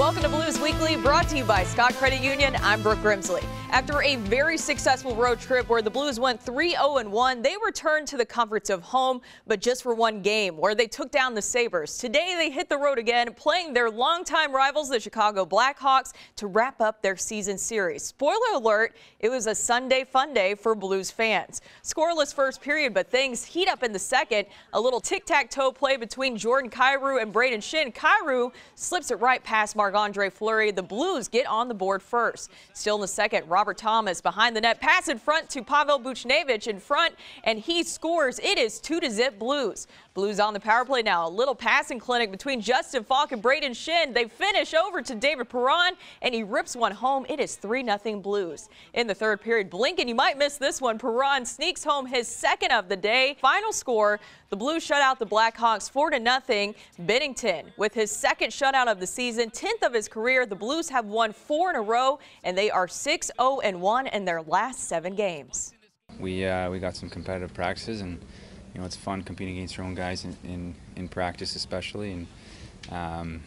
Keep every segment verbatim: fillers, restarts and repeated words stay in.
Welcome to Blues Weekly, brought to you by Scott Credit Union. I'm Brooke Grimsley. After a very successful road trip where the Blues went three oh and one, they returned to the comforts of home, but just for one game, where they took down the Sabres. Today, they hit the road again, playing their longtime rivals, the Chicago Blackhawks, to wrap up their season series. Spoiler alert, it was a Sunday fun day for Blues fans. Scoreless first period, but things heat up in the second. A little tic-tac-toe play between Jordan Kyrou and Brayden Schenn. Kyrou slips it right past Marc-Andre Fleury. The Blues get on the board first. Still in the second, Robert Thomas behind the net, pass in front to Pavel Buchnevich in front, and he scores. It is two to zip Blues. Blues on the power play now. A little passing clinic between Justin Faulk and Brayden Schenn. They finish over to David Perron, and he rips one home. It is three nothing Blues. In the third period, Blinken, you might miss this one. Perron sneaks home his second of the day. Final score, the Blues shut out the Blackhawks four to nothing. Binnington with his second shutout of the season, tenth of his career. The Blues have won four in a row, and they are six oh and one in their last seven games. We uh, we got some competitive practices, and you know it's fun competing against your own guys in in, in practice, especially. And um,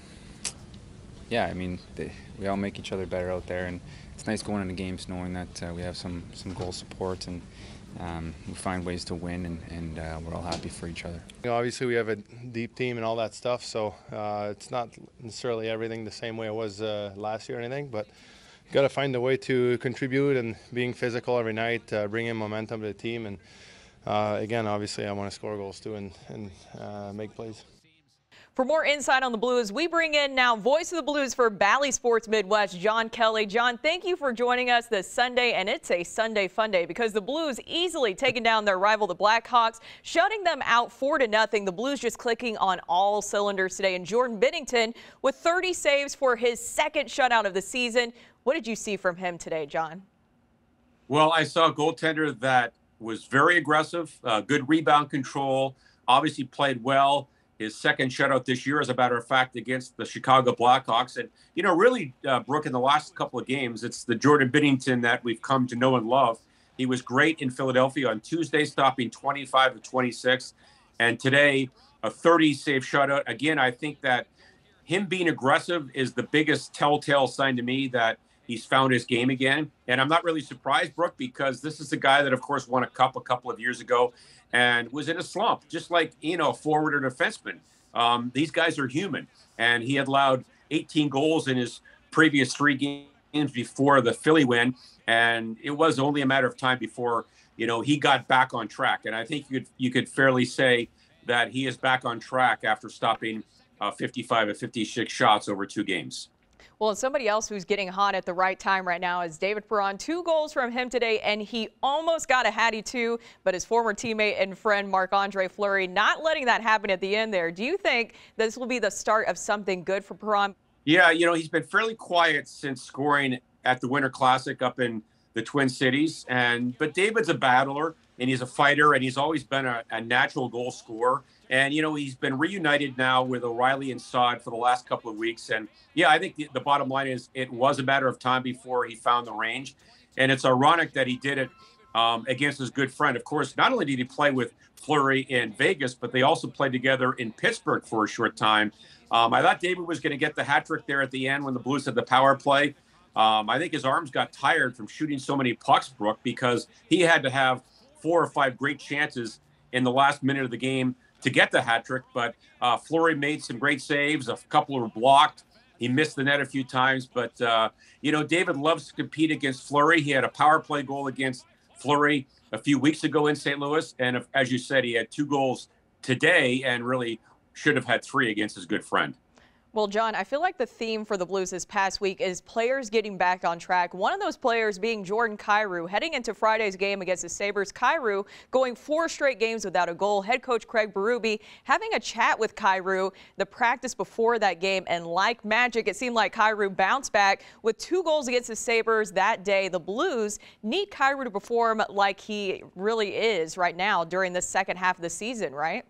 yeah, I mean they, we all make each other better out there, and it's nice going into games knowing that uh, we have some some goal support and um, we find ways to win, and, and uh, we're all happy for each other. You know, obviously we have a deep team and all that stuff, so uh, it's not necessarily everything the same way it was uh, last year or anything, but got to find a way to contribute and being physical every night, uh, bringing momentum to the team, and uh, again, obviously I want to score goals too and, and uh, make plays. For more insight on the Blues, we bring in now voice of the Blues for Bally Sports Midwest, John Kelly. John, thank you for joining us this Sunday, and it's a Sunday fun day because the Blues easily taking down their rival, the Blackhawks, shutting them out four to nothing. The Blues just clicking on all cylinders today, and Jordan Binnington with thirty saves for his second shutout of the season. What did you see from him today, John? Well, I saw a goaltender that was very aggressive, uh, good rebound control, obviously played well. His second shutout this year, as a matter of fact, against the Chicago Blackhawks. And, you know, really, uh, Brooke, in the last couple of games, it's the Jordan Binnington that we've come to know and love. He was great in Philadelphia on Tuesday, stopping twenty-five to twenty-six. And today, a thirty-save shutout. Again, I think that him being aggressive is the biggest telltale sign to me that he's found his game again. And I'm not really surprised, Brooke, because this is a guy that, of course, won a cup a couple of years ago and was in a slump, just like, you know, a forward or defenseman. Um, these guys are human. And he had allowed eighteen goals in his previous three games before the Philly win. And it was only a matter of time before, you know, he got back on track. And I think you could, you could fairly say that he is back on track after stopping uh, fifty-five of fifty-six shots over two games. Well, and somebody else who's getting hot at the right time right now is David Perron. Two goals from him today, and he almost got a Hattie too, but his former teammate and friend Marc-Andre Fleury not letting that happen at the end there. Do you think this will be the start of something good for Perron? Yeah, you know, he's been fairly quiet since scoring at the Winter Classic up in the Twin Cities. And but David's a battler, and he's a fighter, and he's always been a, a natural goal scorer. And, you know, he's been reunited now with O'Reilly and Saad for the last couple of weeks. And, yeah, I think the, the bottom line is it was a matter of time before he found the range. And it's ironic that he did it um, against his good friend. Of course, not only did he play with Fleury in Vegas, but they also played together in Pittsburgh for a short time. Um, I thought David was going to get the hat trick there at the end when the Blues had the power play. Um, I think his arms got tired from shooting so many pucks, Brooke, because he had to have four or five great chances in the last minute of the game to get the hat trick. But uh, Fleury made some great saves. A couple were blocked. He missed the net a few times. But, uh, you know, David loves to compete against Fleury. He had a power play goal against Fleury a few weeks ago in Saint Louis. And if, as you said, he had two goals today and really should have had three against his good friend. Well, John, I feel like the theme for the Blues this past week is players getting back on track. One of those players being Jordan Kyrou. Heading into Friday's game against the Sabres, Kyrou going four straight games without a goal. Head coach Craig Berube having a chat with Kyrou the practice before that game, and like magic, it seemed like Kyrou bounced back with two goals against the Sabres that day. The Blues need Kyrou to perform like he really is right now during the second half of the season, right?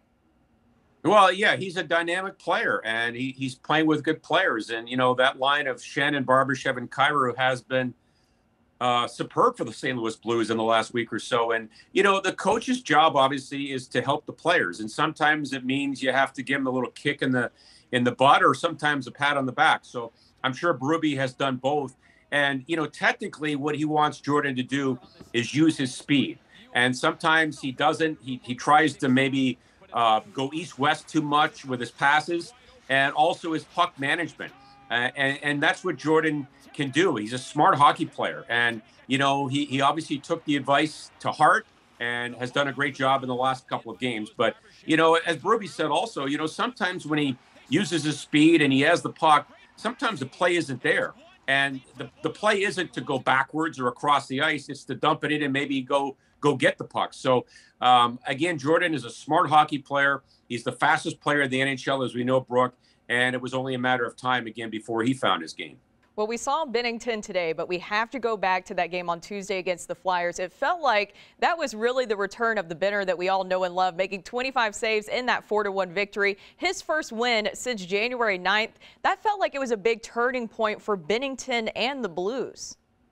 Well, yeah, he's a dynamic player, and he, he's playing with good players. And, you know, that line of Shannon, Barbashev, and Kyrou has been uh, superb for the Saint Louis Blues in the last week or so. And, you know, the coach's job, obviously, is to help the players. And sometimes it means you have to give them a little kick in the in the butt or sometimes a pat on the back. So I'm sure Berube has done both. And, you know, technically what he wants Jordan to do is use his speed. And sometimes he doesn't. He, he tries to maybe uh, go east-west too much with his passes and also his puck management. Uh, and, and that's what Jordan can do. He's a smart hockey player. And, you know, he, he obviously took the advice to heart and has done a great job in the last couple of games. But, you know, as Berube said also, you know, sometimes when he uses his speed and he has the puck, sometimes the play isn't there. And the, the play isn't to go backwards or across the ice. It's to dump it in and maybe go go get the puck. So, um, again, Jordan is a smart hockey player. He's the fastest player in the N H L, as we know, Brooke. And it was only a matter of time, again, before he found his game. Well, we saw Binnington today, but we have to go back to that game on Tuesday against the Flyers. It felt like that was really the return of the Binner that we all know and love, making twenty-five saves in that four to one victory. His first win since January ninth. That felt like it was a big turning point for Binnington and the Blues.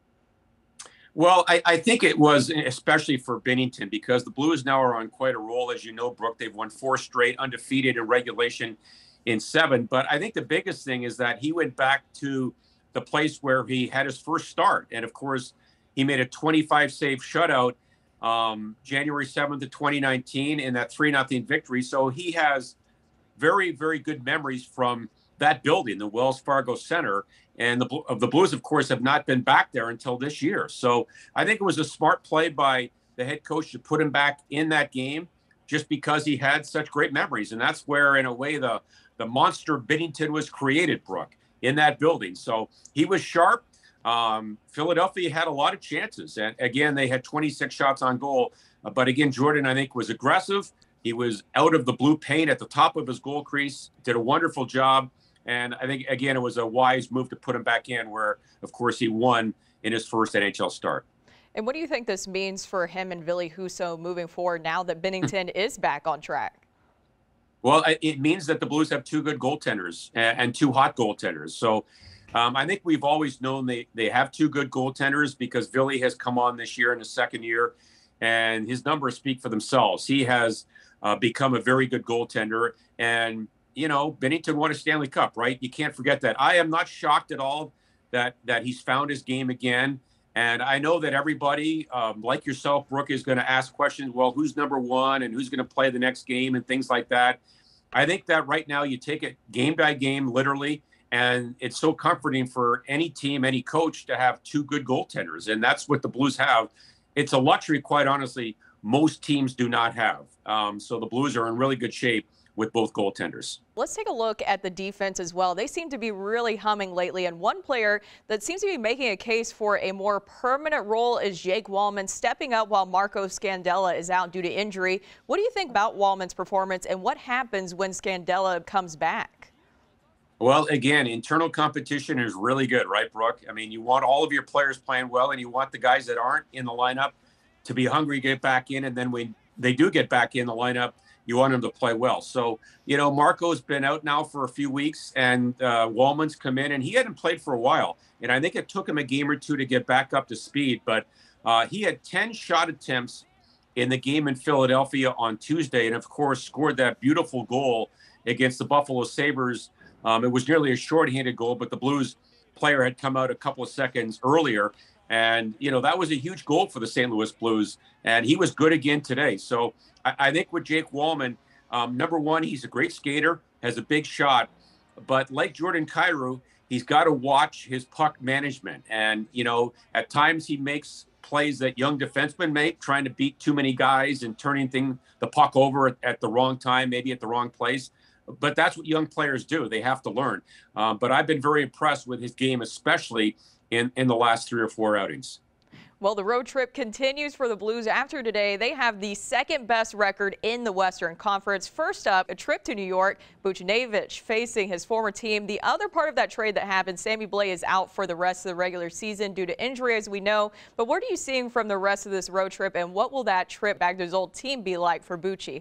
Well, I, I think it was, especially for Binnington, because the Blues now are on quite a roll. As you know, Brooke, they've won four straight, undefeated in regulation in seven. But I think the biggest thing is that he went back to the place where he had his first start. And of course, he made a twenty-five save shutout um, January seventh of twenty nineteen in that three nothing victory. So he has very, very good memories from that building, the Wells Fargo Center. And the, of the Blues, of course, have not been back there until this year. So I think it was a smart play by the head coach to put him back in that game just because he had such great memories. And that's where, in a way, the, the monster Binnington was created, Brooke, in that building. So he was sharp. Um, Philadelphia had a lot of chances. And again, they had twenty-six shots on goal. Uh, but again, Jordan, I think, was aggressive. He was out of the blue paint at the top of his goal crease, did a wonderful job. And I think, again, it was a wise move to put him back in where, of course, he won in his first N H L start. And what do you think this means for him and Ville Husso moving forward now that Binnington is back on track? Well, it means that the Blues have two good goaltenders and two hot goaltenders. So um, I think we've always known they, they have two good goaltenders because Ville has come on this year in his second year, and his numbers speak for themselves. He has uh, become a very good goaltender. And, you know, Binnington won a Stanley Cup, right? You can't forget that. I am not shocked at all that that he's found his game again. And I know that everybody, um, like yourself, Brooke, is going to ask questions, well, who's number one and who's going to play the next game and things like that. I think that right now you take it game by game, literally, and it's so comforting for any team, any coach to have two good goaltenders. And that's what the Blues have. It's a luxury, quite honestly, most teams do not have. Um, so the Blues are in really good shape with both goaltenders. Let's take a look at the defense as well. They seem to be really humming lately, and one player that seems to be making a case for a more permanent role is Jake Walman, stepping up while Marco Scandella is out due to injury. What do you think about Walman's performance, and what happens when Scandella comes back? Well, again, internal competition is really good, right, Brooke? I mean, you want all of your players playing well, and you want the guys that aren't in the lineup to be hungry, get back in, and then when they do get back in the lineup, you want him to play well. So, you know, Marco's been out now for a few weeks, and uh, Walman's come in, and he hadn't played for a while. And I think it took him a game or two to get back up to speed. But uh, he had ten shot attempts in the game in Philadelphia on Tuesday, and, of course, scored that beautiful goal against the Buffalo Sabres. Um, it was nearly a shorthanded goal, but the Blues player had come out a couple of seconds earlier. And, you know, that was a huge goal for the Saint Louis Blues. And he was good again today. So I, I think with Jake Walman, um, number one, he's a great skater, has a big shot. But like Jordan Kyrou, he's got to watch his puck management. And, you know, at times he makes plays that young defensemen make, trying to beat too many guys and turning thing, the puck over at, at the wrong time, maybe at the wrong place. But that's what young players do. They have to learn. Um, but I've been very impressed with his game, especially in, in the last three or four outings. Well, the road trip continues for the Blues after today. They have the second best record in the Western Conference. First up, a trip to New York. Buchnevich facing his former team. The other part of that trade that happened, Sammy Blais is out for the rest of the regular season due to injury, as we know. But what are you seeing from the rest of this road trip, and what will that trip back to his old team be like for Bucci?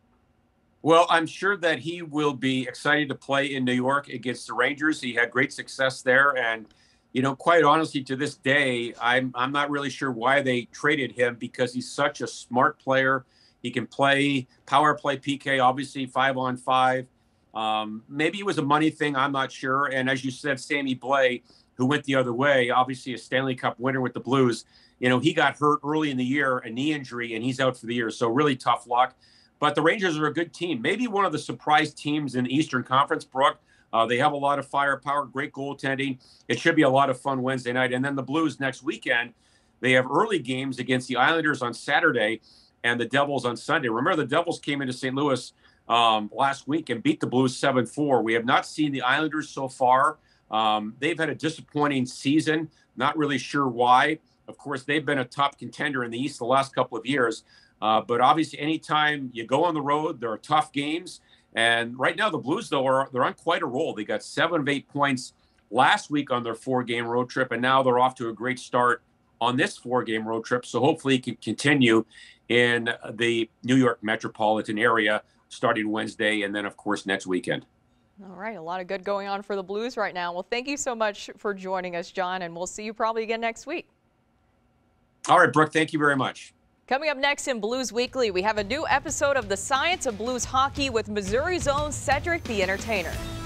Well, I'm sure that he will be excited to play in New York against the Rangers. He had great success there, and you know, quite honestly, to this day, I'm I'm not really sure why they traded him, because he's such a smart player. He can play power play P K, obviously five on five. Um, maybe it was a money thing. I'm not sure. And as you said, Sammy Blais, who went the other way, obviously a Stanley Cup winner with the Blues, you know, he got hurt early in the year, a knee injury, and he's out for the year. So really tough luck. But the Rangers are a good team. Maybe one of the surprise teams in the Eastern Conference, Brooke. Uh, they have a lot of firepower, great goaltending. It should be a lot of fun Wednesday night. And then the Blues next weekend, they have early games against the Islanders on Saturday and the Devils on Sunday. Remember, the Devils came into Saint Louis um, last week and beat the Blues seven four. We have not seen the Islanders so far. Um, they've had a disappointing season. Not really sure why. Of course, they've been a top contender in the East the last couple of years. Uh, but obviously, anytime you go on the road, there are tough games. And right now, the Blues, though, are they're on quite a roll. They got seven of eight points last week on their four-game road trip, and now they're off to a great start on this four-game road trip. So hopefully it can continue in the New York metropolitan area starting Wednesday and then, of course, next weekend. All right, a lot of good going on for the Blues right now. Well, thank you so much for joining us, John, and we'll see you probably again next week. All right, Brooke, thank you very much. Coming up next in Blues Weekly, we have a new episode of The Science of Blues Hockey with Missouri's own Cedric the Entertainer.